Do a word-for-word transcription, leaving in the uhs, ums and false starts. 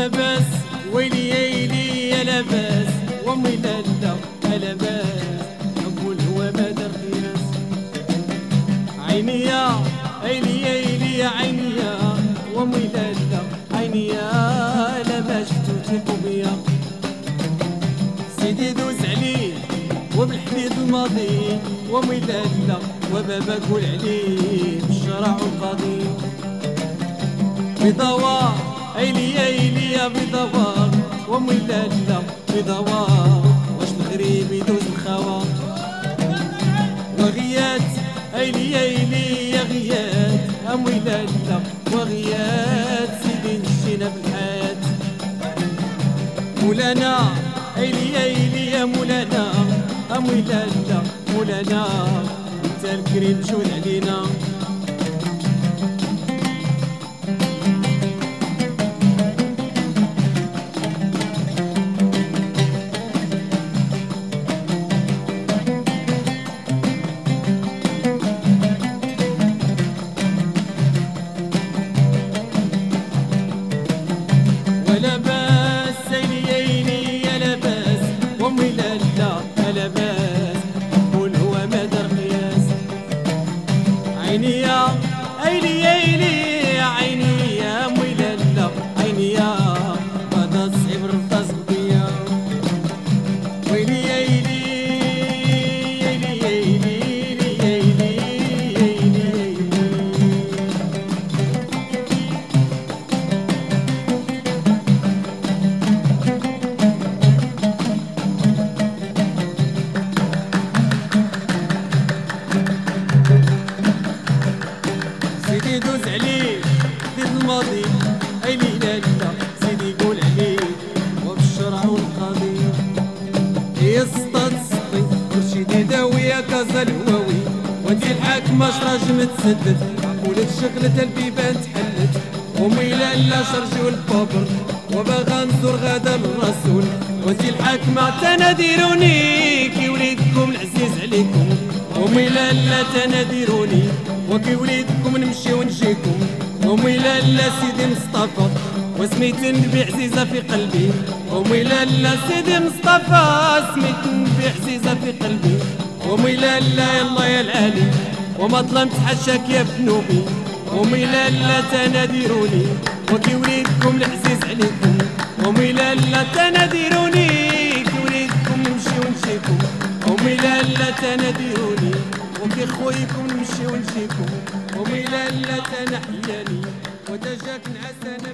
لاباس ويلي يا ويلي يا لاباس وامي لالا يا لاباس حب الهوى ما دار قياس عيني يا عيني يا ويلي يا عيني يا وامي لالا عيني يا لا ما شفتو تيقو بيا سيدي دوز عليه وبالحديد الماضي وامي لالا وبابا قول عليه بالشرع والقاضي بضوار عيني يا عيني يا بضوار وامي لالا بضوار واش الغريب يدوز الخوا وغيات عيني يا عيني يا غيات امي لالا وغيات سيدي نشينا بالحياة مولانا عيني يا عيني يا مولانا امي لالا مولانا انت الكريم جود علينا لاباس عيني يا عيني يا لاباس وامي لالا يا لاباس حب الهوى ما دار قياس عيني يا عيني يا عيني يا عيني يا امي لالا عيني يا هذا الصعيب رفض بيا ويلي يا عيني يا عيني يا عيني يا عيني يا عيني سيدي دوز عليه دير الماضي عيني لالا سيدي قول عليه وبالشرع والقاضي يصطاد السطي مرشدي داوية كازا الهواوي ودي الحاكمة شراج متسدد ولد شغلة البيبان تحلت ومي لالا شرجي والبابر وباغا نزور غدا للرسول ودي الحاكمة تناديروني كي وليدكم العزيز عليكم ومي لالا تناديروني وكي وليدكم نمشي ونجيكم ومي لالا سيدي مصطفى وسميت النبي عزيزة في قلبي ومي لالا سيدي مصطفى سميت النبي عزيزة في قلبي ومي لالا يلا يا العالي وما ظلمت حشاك يا بنوبي ومي لالا تناديروني وكي وليدكم العزيز عليكم ومي لالا تناديروني كي وليدكم نمشي ونجيكم ومي لالا تناديروني وكي خويكم نمشي ونجيكم ومي لالا تنحياني ودجاك نعسانا